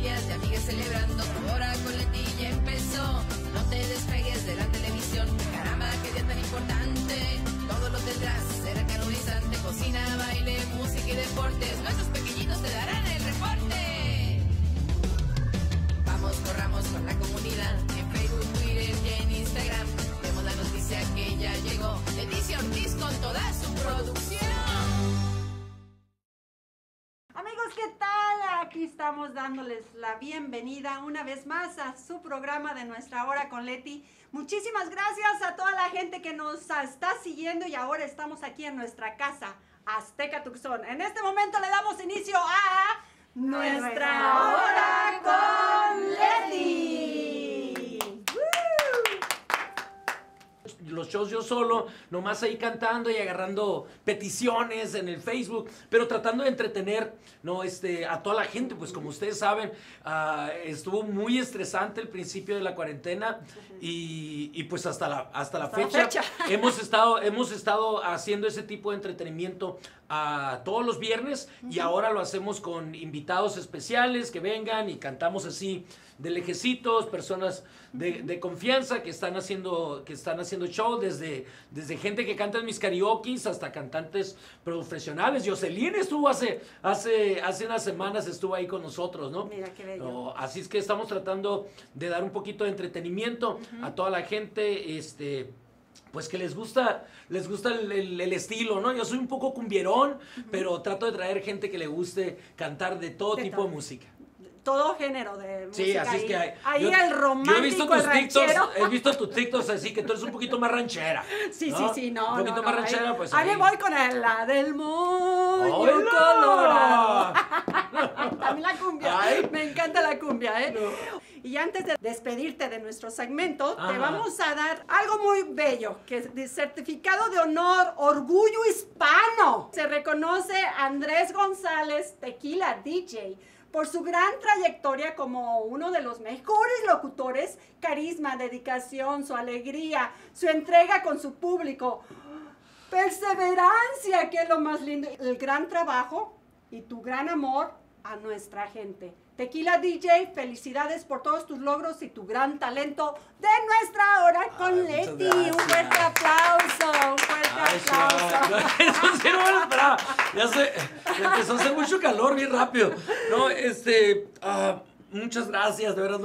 familias y amigas celebrando. Tu hora con Leti ya empezó. No te despegues de la televisión. Caramba, qué día tan importante. Todo lo tendrás, será canorizante. Cocina, baile, música y deportes. Nuestros pequeñitos te darán el reporte. Vamos, corramos con la comunidad. En Facebook, Twitter y en Instagram. Vemos la noticia que ya llegó. Leticia Ortiz con toda su producción. Amigos, ¿qué tal? Aquí estamos dándoles la bienvenida una vez más a su programa de Nuestra Hora con Leti. Muchísimas gracias a toda la gente que nos está siguiendo y ahora estamos aquí en nuestra casa, Azteca Tucson. En este momento le damos inicio a Nuestra Hora con Leti. Los shows yo solo, nomás ahí cantando y agarrando peticiones en el Facebook, pero tratando de entretener, ¿no? a toda la gente. Pues como ustedes saben, estuvo muy estresante el principio de la cuarentena y pues hasta la fecha hemos estado haciendo ese tipo de entretenimiento todos los viernes y ahora lo hacemos con invitados especiales que vengan y cantamos así de lejecitos, personas de confianza que están haciendo show, desde gente que canta en mis karaokes hasta cantantes profesionales. Jocelyn estuvo hace unas semanas, estuvo ahí con nosotros, ¿no? Mira qué bello. No, así es que estamos tratando de dar un poquito de entretenimiento a toda la gente, pues que les gusta el estilo, ¿no? Yo soy un poco cumbierón, pero trato de traer gente que le guste cantar de todo tipo de música. Todo género de música. Sí, así es que hay. Ahí el romántico, yo he visto tus el ranchero. he visto tus TikToks así que tú eres un poquito más ranchera. Sí, ¿no? no. Un poquito más ranchera, pues. Ahí me voy con la del moño colorado. También la cumbia. Ay. Me encanta la cumbia, ¿eh? No. Y antes de despedirte de nuestro segmento, te vamos a dar algo muy bello, que es de certificado de honor, orgullo hispano. Se reconoce a Andrés González, Tequila DJ, por su gran trayectoria como uno de los mejores locutores, carisma, dedicación, su alegría, su entrega con su público, perseverancia, que es lo más lindo, el gran trabajo y tu gran amor a nuestra gente. Tequila DJ, felicidades por todos tus logros y tu gran talento de Nuestra Hora con Leti. Un fuerte aplauso, un fuerte aplauso. Eso sí no me lo esperaba. Ya se empezó a hacer mucho calor bien rápido. No, muchas gracias, de verdad,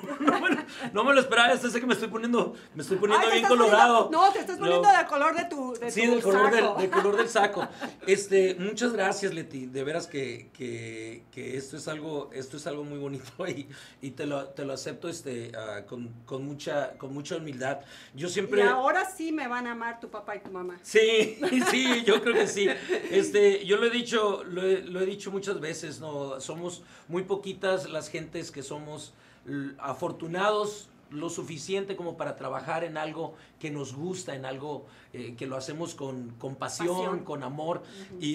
no me lo esperaba. Sé que me estoy poniendo bien colorado. Te estás poniendo del color de tu sí, del color del saco. Muchas gracias, Leti. De veras que esto es algo muy bonito y te lo acepto con mucha humildad. Yo siempre. Y ahora sí me van a amar tu papá y tu mamá. Sí, yo creo que sí. Yo lo he dicho muchas veces, no, somos muy poquitas las gentes que somos afortunados lo suficiente como para trabajar en algo que nos gusta, en algo que lo hacemos con pasión, con amor.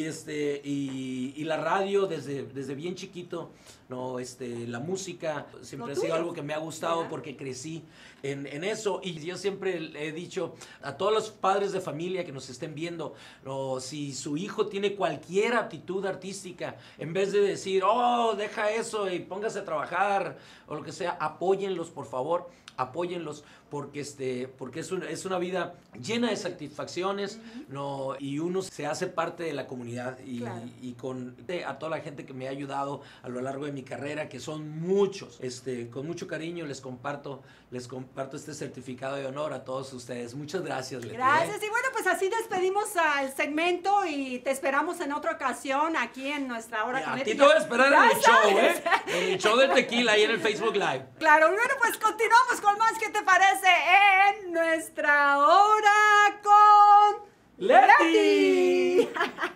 Y la radio desde bien chiquito, no, la música siempre ha sido algo que me ha gustado porque crecí en eso. Y yo siempre he dicho a todos los padres de familia que nos estén viendo, no, si su hijo tiene cualquier aptitud artística, en vez de decir, deja eso y póngase a trabajar o lo que sea, apóyenlos, por favor. Apóyenlos porque es una vida llena de satisfacciones, ¿no? Y uno se hace parte de la comunidad y con a toda la gente que me ha ayudado a lo largo de mi carrera, que son muchos, con mucho cariño les comparto este certificado de honor a todos ustedes. Muchas gracias, Leti. Gracias. Y bueno, pues así despedimos al segmento y te esperamos en otra ocasión aquí en Nuestra Hora con Leti. A ti te voy a esperar en el show, en el show del Tequila ahí en el Facebook Live. Claro, bueno, pues continuamos con más. ¿Qué te parece en Nuestra Hora con Leti?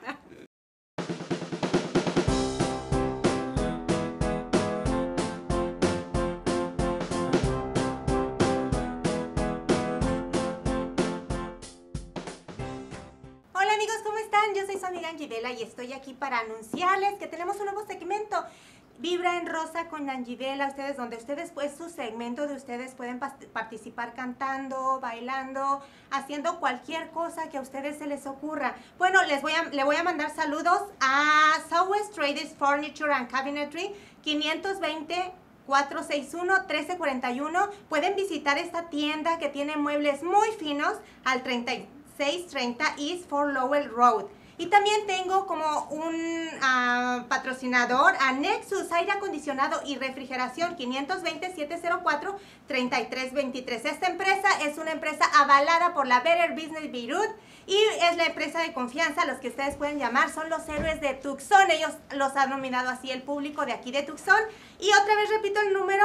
Hola amigos, ¿cómo están? Yo soy su amiga Angela y estoy aquí para anunciarles que tenemos un nuevo segmento. Vibra en Rosa con Angivela, ustedes, donde ustedes, pues, su segmento de ustedes pueden participar cantando, bailando, haciendo cualquier cosa que a ustedes se les ocurra. Bueno, le voy a mandar saludos a Southwest Traders Furniture and Cabinetry, 520-461-1341. Pueden visitar esta tienda que tiene muebles muy finos al 3630 East Fort Lowell Road. Y también tengo como un patrocinador a Nexus Aire Acondicionado y Refrigeración, 520-704-3323. Esta empresa es una empresa avalada por la Better Business Beirut y es la empresa de confianza. Los que ustedes pueden llamar son los héroes de Tucson. Ellos los han nominado así el público de aquí de Tucson. Y otra vez repito el número,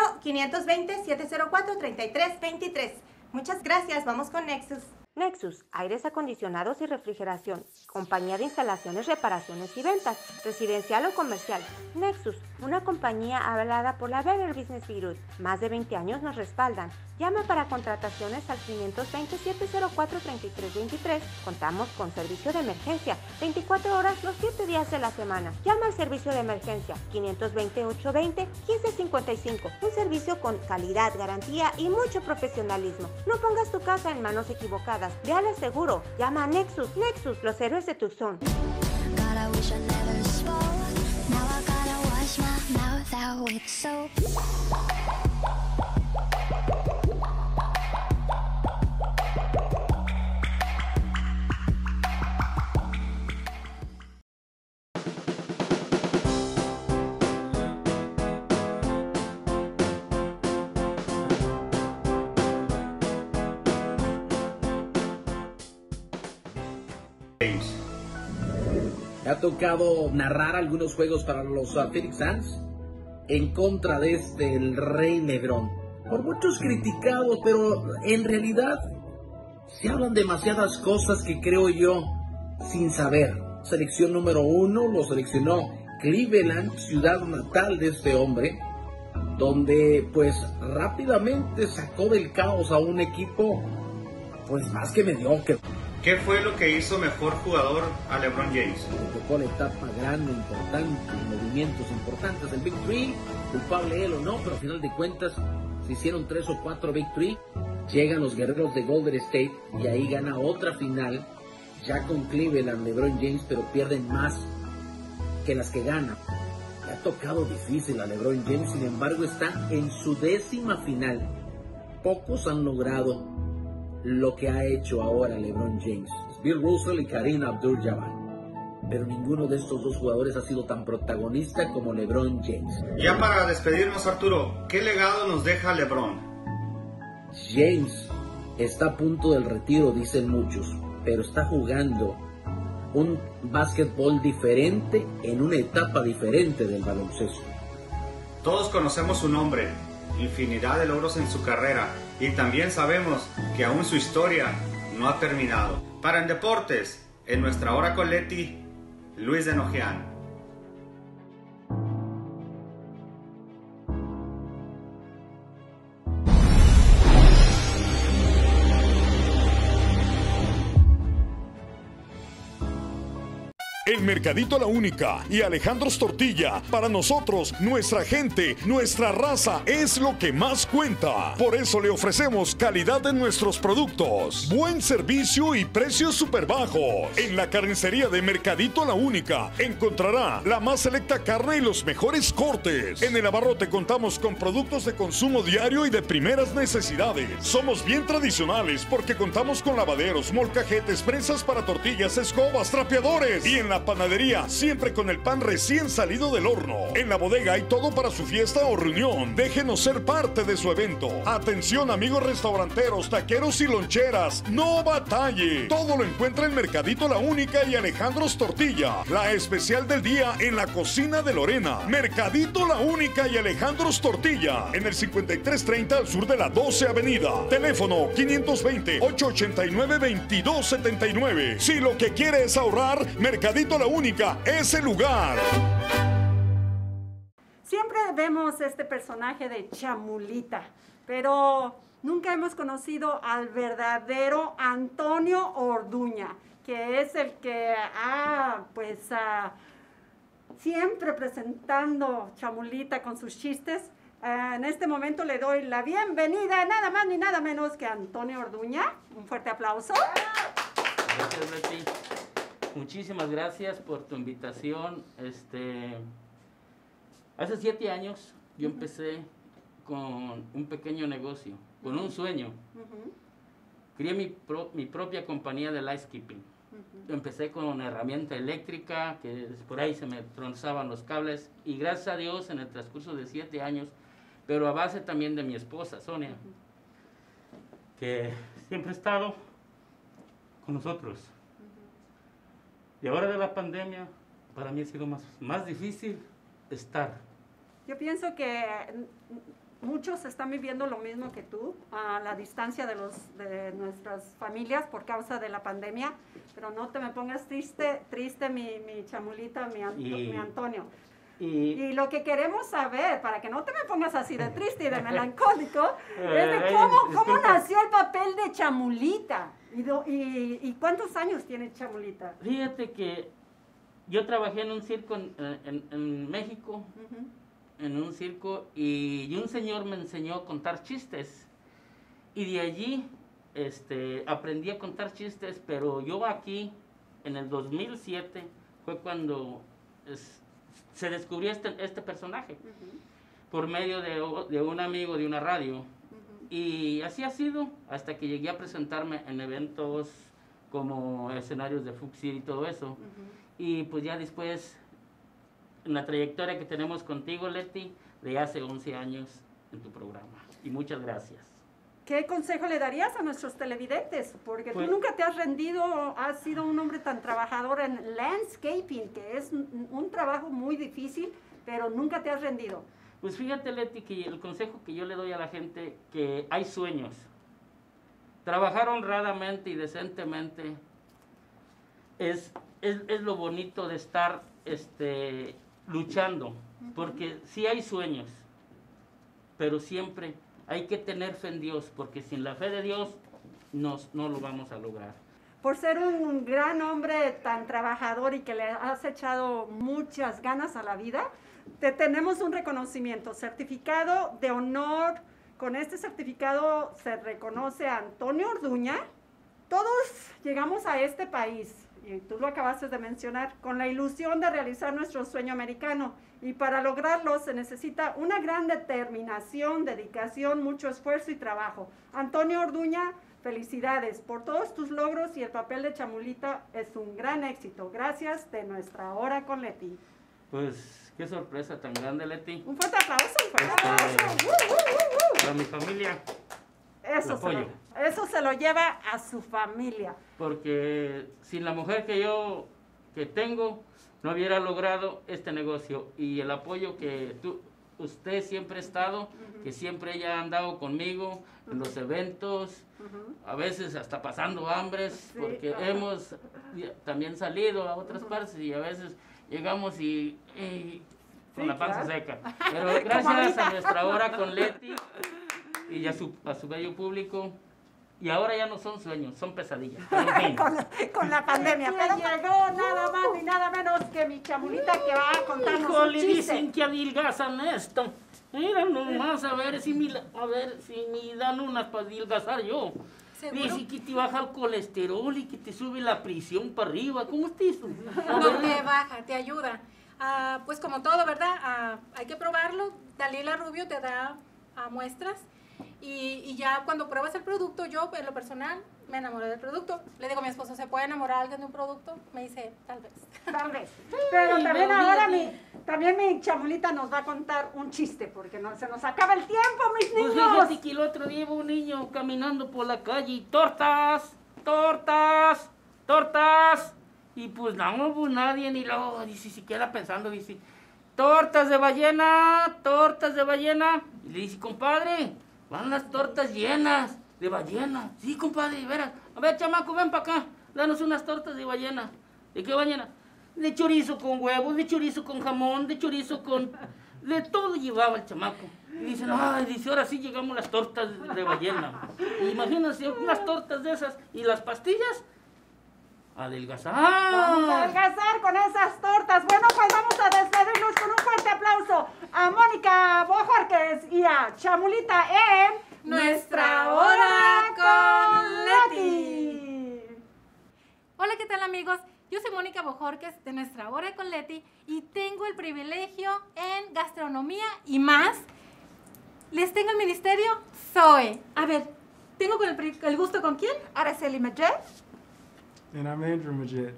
520-704-3323. Muchas gracias. Vamos con Nexus. Nexus, aires acondicionados y refrigeración, compañía de instalaciones, reparaciones y ventas, residencial o comercial. Nexus, una compañía avalada por la Better Business Beirut. Más de 20 años nos respaldan. Llama para contrataciones al 520-704-3323. Contamos con servicio de emergencia, 24 horas los 7 días de la semana. Llama al servicio de emergencia, 520-820-1555. Un servicio con calidad, garantía y mucho profesionalismo. No pongas tu casa en manos equivocadas. Véale seguro. Llama a Nexus. Nexus, los héroes de Tucson. Me ha tocado narrar algunos juegos para los Phoenix Suns en contra de el Rey LeBron. Por muchos criticado, pero en realidad se hablan demasiadas cosas que creo yo sin saber. Selección número 1 lo seleccionó Cleveland, ciudad natal de este hombre, donde pues rápidamente sacó del caos a un equipo pues más que mediocre. ¿Qué fue lo que hizo mejor jugador a LeBron James? Le tocó la etapa grande, importante, movimientos importantes del Big Three, culpable él o no, pero al final de cuentas se hicieron 3 o 4 Big Three, llegan los guerreros de Golden State y ahí gana otra final, ya con Cleveland, LeBron James, pero pierden más que las que gana. Le ha tocado difícil a LeBron James, sin embargo está en su 10ª final. Pocos han logrado lo que ha hecho ahora LeBron James, Bill Russell y Kareem Abdul-Jabbar, pero ninguno de estos dos jugadores ha sido tan protagonista como LeBron James. Ya para despedirnos, Arturo, ¿qué legado nos deja LeBron? James está a punto del retiro, dicen muchos, pero está jugando un básquetbol diferente en una etapa diferente del baloncesto. Todos conocemos su nombre, infinidad de logros en su carrera, y también sabemos que aún su historia no ha terminado. Para En Deportes, en nuestra hora con Leti, Luis de Nojean. El Mercadito La Única y Alejandro's Tortilla. Para nosotros, nuestra gente, nuestra raza es lo que más cuenta. Por eso le ofrecemos calidad en nuestros productos, buen servicio y precios súper bajos. En la carnicería de Mercadito La Única encontrará la más selecta carne y los mejores cortes. En el abarrote contamos con productos de consumo diario y de primeras necesidades. Somos bien tradicionales porque contamos con lavaderos, molcajetes, prensas para tortillas, escobas, trapeadores. Y en la panadería, siempre con el pan recién salido del horno. En la bodega hay todo para su fiesta o reunión. Déjenos ser parte de su evento. Atención, amigos restauranteros, taqueros y loncheras. No batalle. Todo lo encuentra en Mercadito La Única y Alejandro's Tortilla. La especial del día en la cocina de Lorena. Mercadito La Única y Alejandro's Tortilla. En el 5330 al sur de la 12 Avenida. Teléfono 520-889-2279. Si lo que quiere es ahorrar, Mercadito La Única es el lugar. Siempre vemos este personaje de Chamulita, pero nunca hemos conocido al verdadero Antonio Orduña, que es el que ha siempre presentando Chamulita con sus chistes. En este momento le doy la bienvenida, nada más ni nada menos que a Antonio Orduña. Un fuerte aplauso. Gracias, Betty. Muchísimas gracias por tu invitación. Hace 7 años yo empecé con un pequeño negocio, con un sueño. Creé mi propia compañía de lightkeeping. Empecé con una herramienta eléctrica, que por ahí se me tronzaban los cables, y gracias a Dios en el transcurso de 7 años, pero a base también de mi esposa, Sonia, que siempre ha estado con nosotros. Y ahora de la pandemia, para mí ha sido más difícil estar. Yo pienso que muchos están viviendo lo mismo que tú, a la distancia de nuestras familias por causa de la pandemia, pero no te me pongas triste mi Chamulita, mi Antonio. Y lo que queremos saber, para que no te me pongas así de triste y de melancólico, es de cómo nació el papel de Chamulita. ¿Y cuántos años tiene Chamulita? Fíjate que yo trabajé en un circo en México, en un circo, y un señor me enseñó a contar chistes. Y de allí aprendí a contar chistes, pero yo aquí, en el 2007, fue cuando se descubrió este personaje, por medio de un amigo de una radio. Y así ha sido, hasta que llegué a presentarme en eventos como escenarios de Fuxir y todo eso. Y pues ya después, en la trayectoria que tenemos contigo, Leti, de hace 11 años en tu programa. Y muchas gracias. ¿Qué consejo le darías a nuestros televidentes? Porque tú nunca te has rendido, has sido un hombre tan trabajador en landscaping, que es un trabajo muy difícil, pero nunca te has rendido. Pues fíjate, Leti, que el consejo que yo le doy a la gente, que hay sueños. Trabajar honradamente y decentemente es lo bonito de estar luchando, porque sí hay sueños, pero siempre hay que tener fe en Dios, porque sin la fe de Dios no lo vamos a lograr. Por ser un gran hombre tan trabajador y que le has echado muchas ganas a la vida, te tenemos un reconocimiento, certificado de honor. Con este certificado se reconoce a Antonio Orduña. Todos llegamos a este país, y tú lo acabaste de mencionar, con la ilusión de realizar nuestro sueño americano. Y para lograrlo se necesita una gran determinación, dedicación, mucho esfuerzo y trabajo. Antonio Orduña, felicidades por todos tus logros, y el papel de Chamulita es un gran éxito. Gracias de nuestra hora con Leti. Pues qué sorpresa tan grande, Leti. Un fuerte aplauso, un fuerte aplauso. Para mi familia. Eso se lo lleva a su familia. Porque sin la mujer que tengo, no hubiera logrado este negocio. Y el apoyo que usted siempre ha estado, que siempre ella ha andado conmigo en los eventos, a veces hasta pasando hambres, porque hemos también salido a otras partes y a veces llegamos y con la panza seca. Pero gracias a nuestra hora con Leti y a su bello público. Y ahora ya no son sueños, son pesadillas. con la pandemia. Pero llegó nada más ni nada menos que mi Chamulita, que va a contarnos un chiste. Dicen que adelgazan esto. Mira nomás, a ver si me dan unas para adelgazar yo. Dice que te baja el colesterol y que te sube la presión para arriba. ¿Cómo es eso? No te baja, te ayuda. Pues como todo, ¿verdad? Hay que probarlo. Dalila Rubio te da muestras. Y ya cuando pruebas el producto, yo en lo personal me enamoré del producto. Le digo a mi esposo, ¿se puede enamorar alguien de un producto? Me dice, tal vez. Tal vez. Pero también ahora mi Chamulita nos va a contar un chiste, porque se nos acaba el tiempo, mis niños. Pues fíjate que el otro día iba un niño caminando por la calle y tortas. Y pues no, pues nadie, ni luego dice, se queda pensando, dice, tortas de ballena. Y le dice, compadre, van las tortas llenas de ballena. Sí, compadre, verás. A ver, chamaco, ven para acá. Danos unas tortas de ballena. ¿De qué ballena? De chorizo con huevos, de chorizo con jamón, de chorizo con... De todo llevaba el chamaco. Y dicen, dice, ahora sí llegamos las tortas de ballena. Y imagínense, unas tortas de esas. ¿Y las pastillas? Adelgazar. Vamos a adelgazar con esas tortas. Bueno, pues vamos a despedirnos con un fuerte aplauso a Mónica Bojorquez y a Chamulita en Nuestra Hora con Leti. Hola, ¿qué tal, amigos? Yo soy Mónica Bojorquez de Nuestra Hora con Leti y tengo el privilegio en gastronomía y más. Les tengo el ministerio Zoe. A ver, tengo con el gusto con quién? Araceli Majet. And I'm Andrew Majet.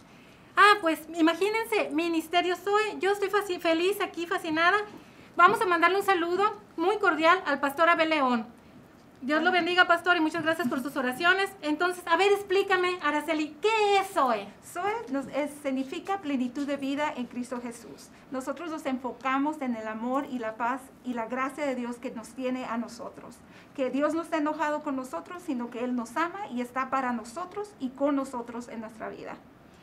Pues imagínense, ministerio Zoe. Yo estoy feliz aquí, fascinada. Vamos a mandarle un saludo muy cordial al pastor Abel León. Dios lo bendiga, pastor, y muchas gracias por sus oraciones. Entonces, a ver, explícame, Araceli, ¿qué es Zoe? Zoe significa plenitud de vida en Cristo Jesús. Nosotros nos enfocamos en el amor y la paz y la gracia de Dios que nos tiene a nosotros. Que Dios no está enojado con nosotros, sino que Él nos ama y está para nosotros y con nosotros en nuestra vida.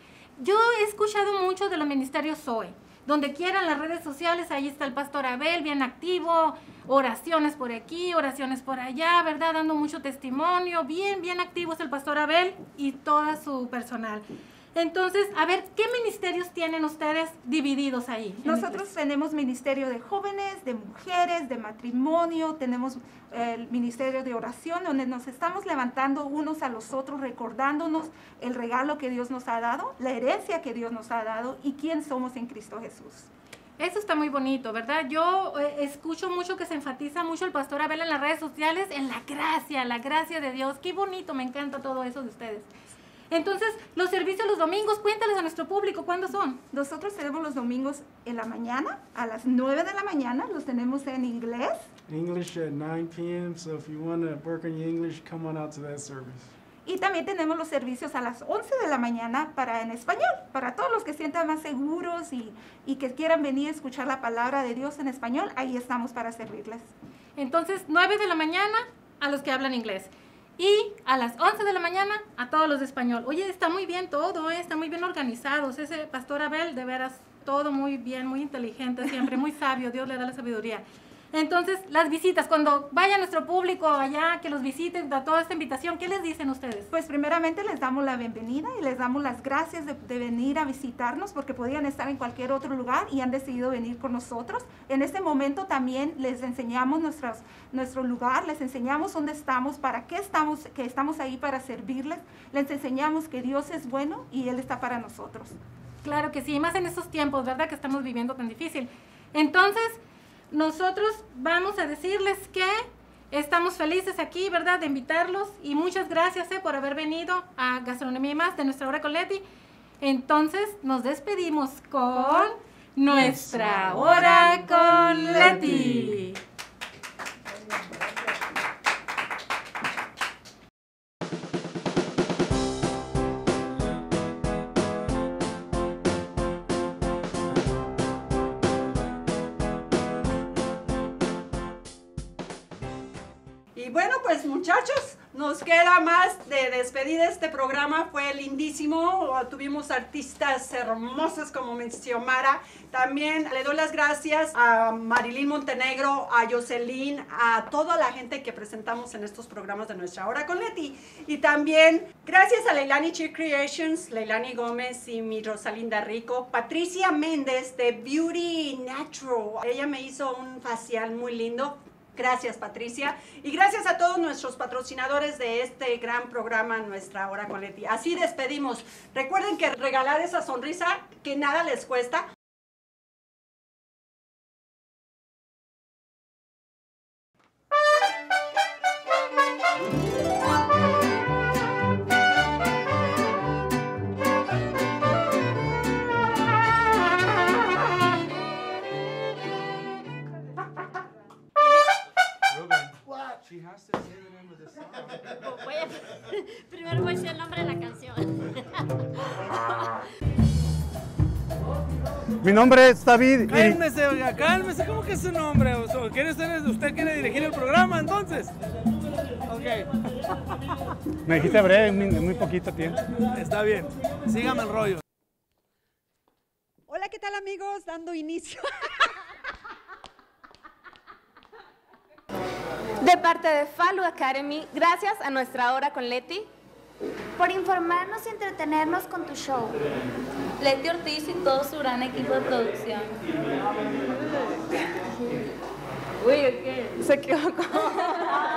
Yo he escuchado mucho de los ministerios Zoe. Donde quiera en las redes sociales, ahí está el pastor Abel, bien activo, oraciones por aquí, oraciones por allá, ¿verdad? Dando mucho testimonio, bien activo es el pastor Abel y todo su personal. Entonces, a ver, ¿qué ministerios tienen ustedes divididos ahí? Nosotros tenemos ministerio de jóvenes, de mujeres, de matrimonio, tenemos el ministerio de oración, donde nos estamos levantando unos a los otros, recordándonos el regalo que Dios nos ha dado, la herencia que Dios nos ha dado y quién somos en Cristo Jesús. Eso está muy bonito, ¿verdad? Yo escucho mucho que se enfatiza mucho el pastor Abel en las redes sociales, en la gracia de Dios. Qué bonito, me encanta todo eso de ustedes. Entonces, los servicios los domingos, cuéntales a nuestro público, ¿cuándo son? Nosotros tenemos los domingos en la mañana, a las 9 de la mañana, los tenemos en inglés. English at 9 p.m., so if you want to work on your English, come on out to that service. Y también tenemos los servicios a las 11 de la mañana en español, para todos los que se sientan más seguros y que quieran venir a escuchar la palabra de Dios en español, ahí estamos para servirles. Entonces, 9 de la mañana a los que hablan inglés. Y a las 11 de la mañana a todos los de español. Oye, está muy bien todo, está muy bien organizados. Ese pastor Abel, de veras, todo muy bien, muy inteligente siempre, muy sabio. Dios le da la sabiduría. Entonces, las visitas, cuando vaya nuestro público allá, que los visiten, da toda esta invitación, ¿qué les dicen ustedes? Pues primeramente les damos la bienvenida y les damos las gracias de venir a visitarnos, porque podían estar en cualquier otro lugar y han decidido venir con nosotros. En este momento también les enseñamos nuestro lugar, les enseñamos dónde estamos, para qué estamos, que estamos ahí para servirles. Les enseñamos que Dios es bueno y Él está para nosotros. Claro que sí, más en estos tiempos, ¿verdad?, que estamos viviendo tan difícil. Entonces, nosotros vamos a decirles que estamos felices aquí, ¿verdad?, de invitarlos y muchas gracias por haber venido a Gastronomía y Más de Nuestra Hora con Leti. Entonces nos despedimos con Nuestra Hora con Leti. Y bueno, pues muchachos, nos queda más de despedir este programa. Fue lindísimo, tuvimos artistas hermosas como Xiomara. También le doy las gracias a Marilyn Montenegro, a Jocelyn, a toda la gente que presentamos en estos programas de Nuestra Hora con Leti. Y también gracias a Leilani Chick Creations, Leilani Gómez y mi Rosalinda Rico, Patricia Méndez de Beauty Natural. Ella me hizo un facial muy lindo. Gracias, Patricia. Y gracias a todos nuestros patrocinadores de este gran programa, Nuestra Hora con Leti. Así despedimos. Recuerden que regalar esa sonrisa que nada les cuesta. Primero voy a decir el nombre de la canción. Mi nombre es David. Cálmese, oiga, cálmese. ¿Cómo que es su nombre? ¿Usted quiere dirigir el programa entonces? Ok. Me dijiste breve, en muy poquito tiempo. Está bien. Sígame el rollo. Hola, ¿qué tal, amigos? Dando inicio. De parte de Falu Academy, gracias a Nuestra Hora con Leti por por informarnos y entretenernos con tu show. Leti Ortiz y todo su gran equipo de producción. Uy, ¿qué? Se equivocó.